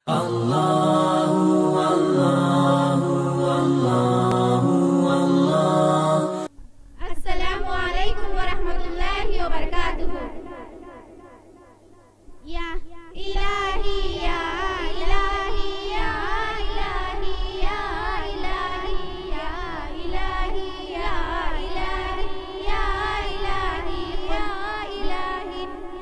अस्सलामु अलैकुम व रहमतुल्लाहि व बरकातुहू। या इलाही या इलाही या इलाही या इलाही या इलाही या इलाही या इलाही या इलाही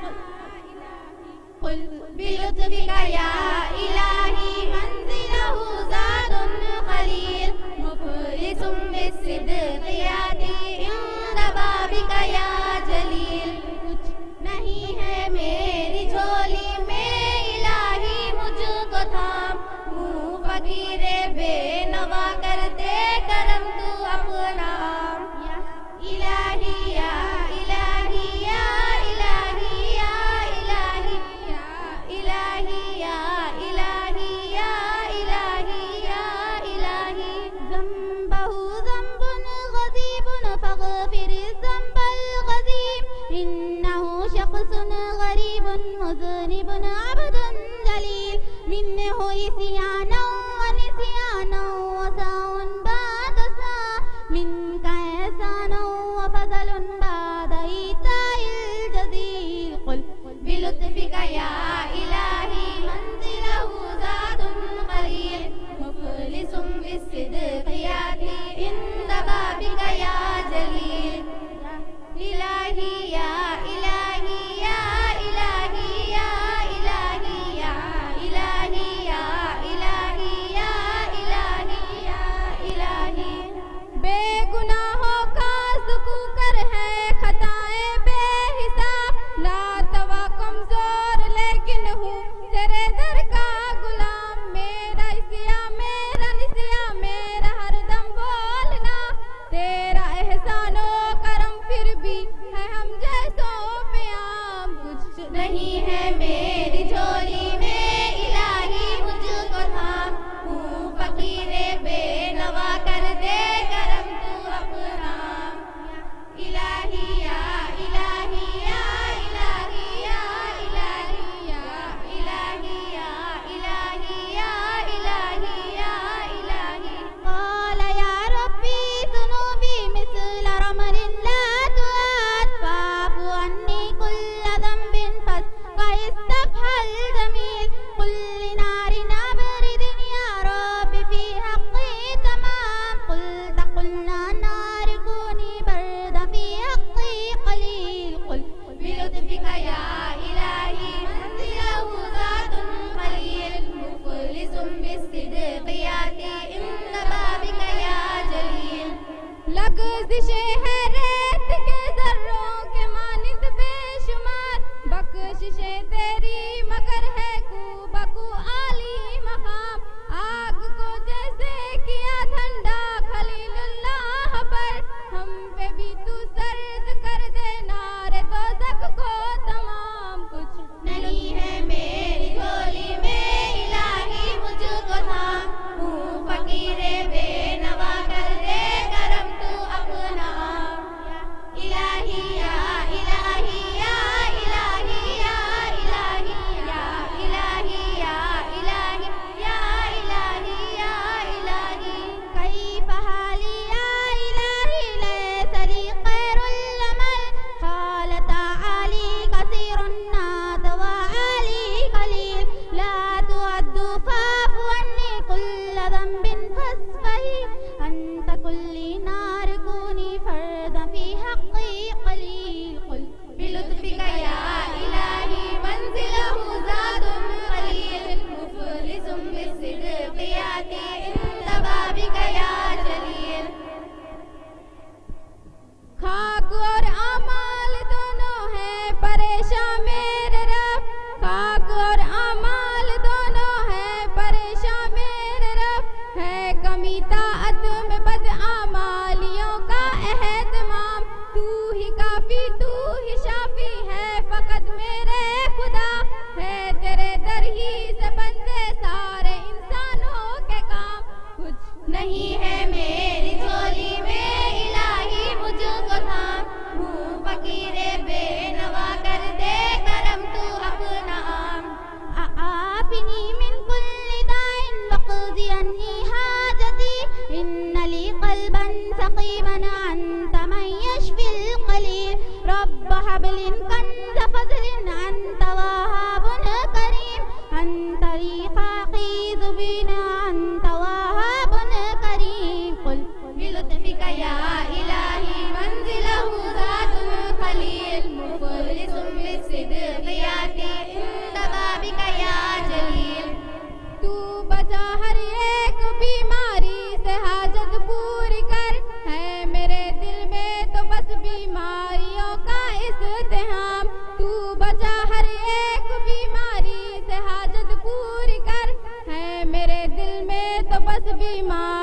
कुल बिलुत्फिका या इलाही मंजिलहु ज़ादुन खलील मुफलिसुम बिस्सिद्क़ि याती इंदा बाबिका या जलील। कुछ नहीं है मेरी झोली में इलाही मुझको थाम, मुँह फकीरे बेनवा कर दे करम तू अपना। या इलाही या इलाही या इलाही या इलाही या इलाही या इलाही या इलाही या इलाही ज़ंबहु ज़ंबुन गज़ीबुन फ़ग़फ़िर ज़ंबल गज़ीब इन्नहु शख़्सुन गरीबुन मुज़निबुन अब्दुन जलील मिन्नहु इस्यानौ व निस्यानौ व साउन बाद सा मिनका एहसानौ व फ़ज़लुन बाद ईताइल जज़ील। कुल बिलुत्फ़िका या इलाही मंजिलहु ज़ादुन क़लील मुफ़लिसुम बिस्सिद्क़ि याती इंदा बाबिका या जलील। इलाही या इलाही या इलाही या इलाही या इलाही या इलाही या इलाही या इलाही बेगुनाहों का ज़ुकूकर है खताएं बेहिसाब, लातवा कमजोर लेकिन हूँ तेरे दर का गुलाम। मेरा इसिया मेरा निसिया मेरा हरदम बोलना, तेरा एहसानो करम फिर भी है हम जैसों पे आम। कुछ नहीं है मेरी झोली में इलाही मुझको थाम, मुँह फकीरे बेनवा कर दे करम तू अपना। इलाही या इलाही या इलाही या इलाही या इलाही या इलाही या इलाही या इलाही क़ाल या रब्बी ज़ुनूबी मिस्ल रमलिन ला तुआत फ़ाअफ़ु अन्नी कुल्ल ज़ंबिन फ़ास्तफ़हल जमील। कुल लिनारिन अबरिदिन या रब्बी फ़ी हक़्क़ी तमाम, क़ुल्त क़ुल्ना नार कूनी बरदन फ़ी हक़्क़ी क़लील। कुल बिलुत्फ़िका या इलाही मंजिलहु ज़ादुन क़लील मुफ़लिसुम बिस्सिद्क़ि याती इंदा बाबिका या जलील। लग़ज़िशें है रेत के ज़र्रों के मानिंद बेशुमार, बख्शिशें तेरी मगर है कूबकू आली मकाम। आग को जैसे किया ठंडा खलीलुल्लाह पर, हम पे भी तू सर्द कर दे नारे दोज़ख को तमाम। कुछ नहीं है मेरी झोली में इलाही मुझको थाम, मुँह फकीरे बेनवा कर दे करम तू अपना। इलाही या इलाही या इलाही या इलाही या इलाही या इलाही या इलाही या इलाही कैफ़ हाली या इलाही लैस ली ग़ैरुल अमल, क़ाल ताआली कसीरुन नात व आली क़लील। ला तुअद्दु फ़ाअफ़ु अन्नी कुल्ल ज़ंबिन फ़ास्तफ़ही अंत कुल्ली नार कूनी फ़र्दन फ़ी हक़्क़ी क़लील। कुल बिलुत्फ़िका या इलाही मंजिलहु ज़ादुन क़लील मुफ़लिसुम बिस्सिद्क़ि याती इंदा बाबिका या जलील। खाक और अमाल दोनों हैं परेशान मेरे रब, खाक और अमाल दोनों हैं परेशान मेरे रब। है बस बीमार